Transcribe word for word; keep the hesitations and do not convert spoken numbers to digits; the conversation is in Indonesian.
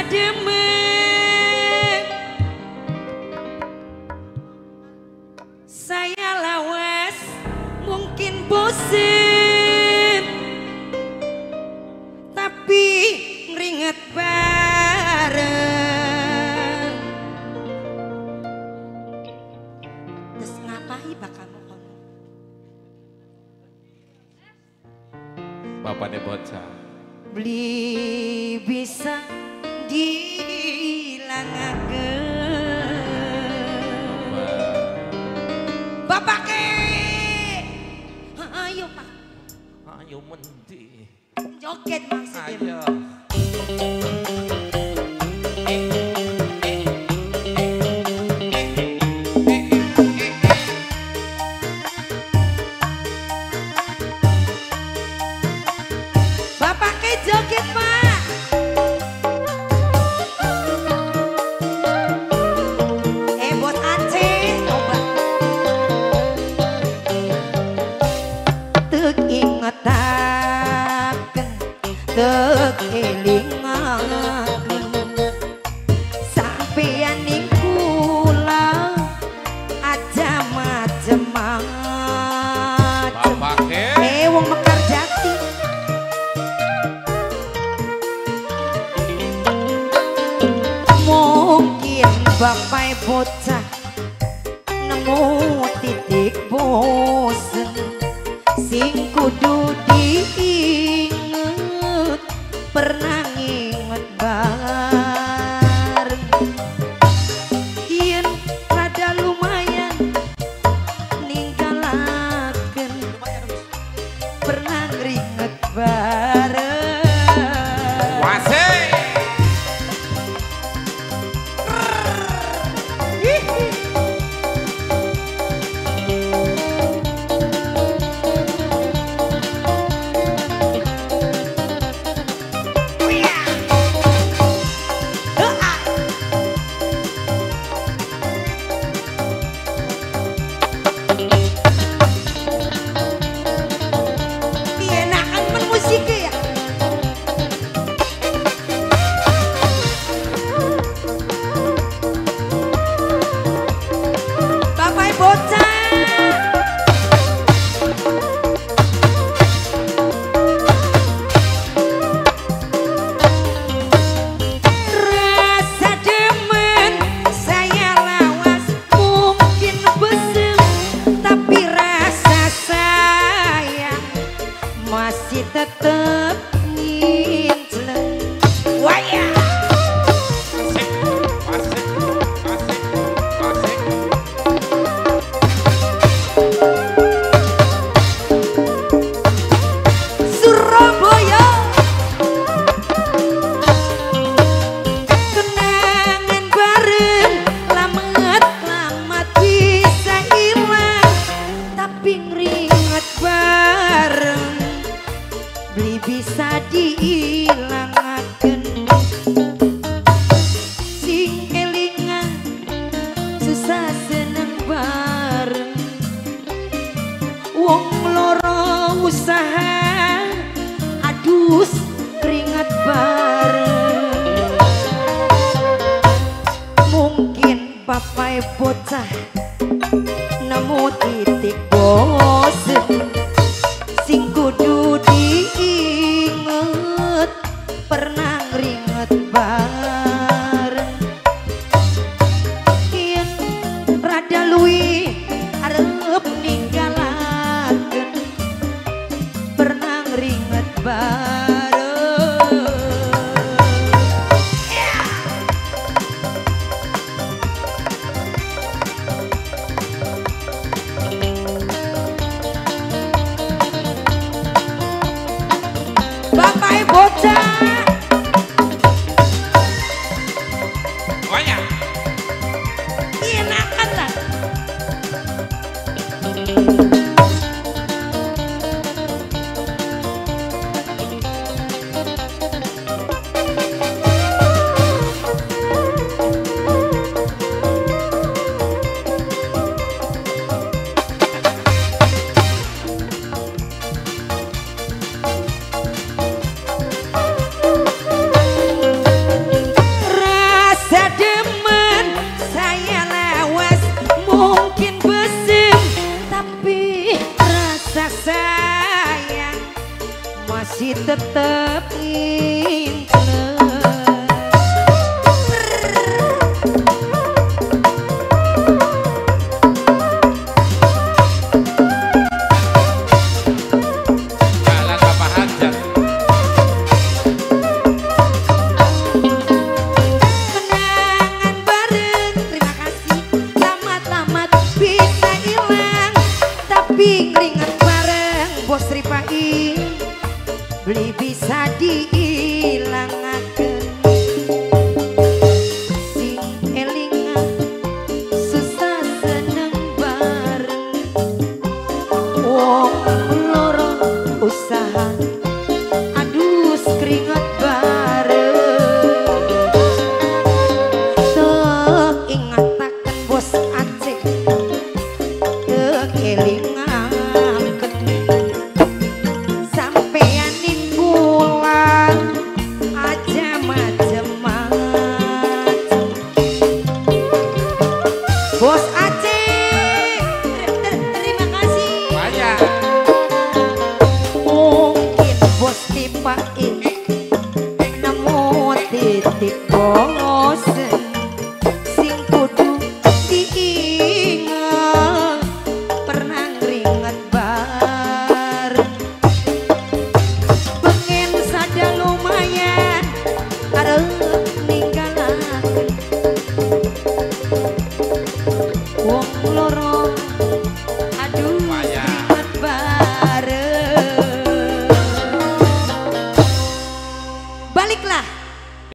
demen saya lawas mungkin bosen tapi ngeringet bareng terus ngapain bakal ngomong bapaknya bocah beli bisa dilangakeun bapak ke ayo pak ayo mendi joget maksudnya ayo bapak ke joget pak eh buat Aceh coba tek ingetaken tek elingaken sampeyan ning kula aja macem-macem bapak ke eh wong Mekarjati mungkin bapak bocah nemu titik bosen sing kudu diinget pernah nginget bareng yen rada lumayan ninggalaken pernah ngeringet bareng wasih enakan men musiknya ya bapak bocah rasa demen saya lawas mungkin besem tapi rasa sayang masih tetap nginceleng waya wasih wasih wasih wasih Surabaya kenangan bareng lamat lamat bisa hilang tapi ngeringet bareng beli bisa diilangaken sing kelingan susah seneng bareng wong loro usaha adus keringat bareng mungkin bapak bocah nemu titik bosen sing kudu diinget pernah ngeringet bareng yen rada luwih arep ninggalaken pernah ngeringet bareng masih tetep inget. Jalan Bapak Hajat. Kenangan bareng, terima kasih. Tamat-tamat bisa hilang, tapi ngeringet bareng bos Ripai. Beli bisa diilangaken, sing elingan susah seneng bareng. Wong loro usaha adus keringet bareng. Tek ingataken bos Aceh, tek elingaken sampeyan pulang aja macem-macem. Bos Aceh, terima kasih. Bayar. Mungkin bos Ripai nemu titik bosen sing kudu diinget, pernah ngeringet bareng. Pengen sada lumayan arep ninggalaken wong loro aduh Lumayan. keringet bareng. Baliklah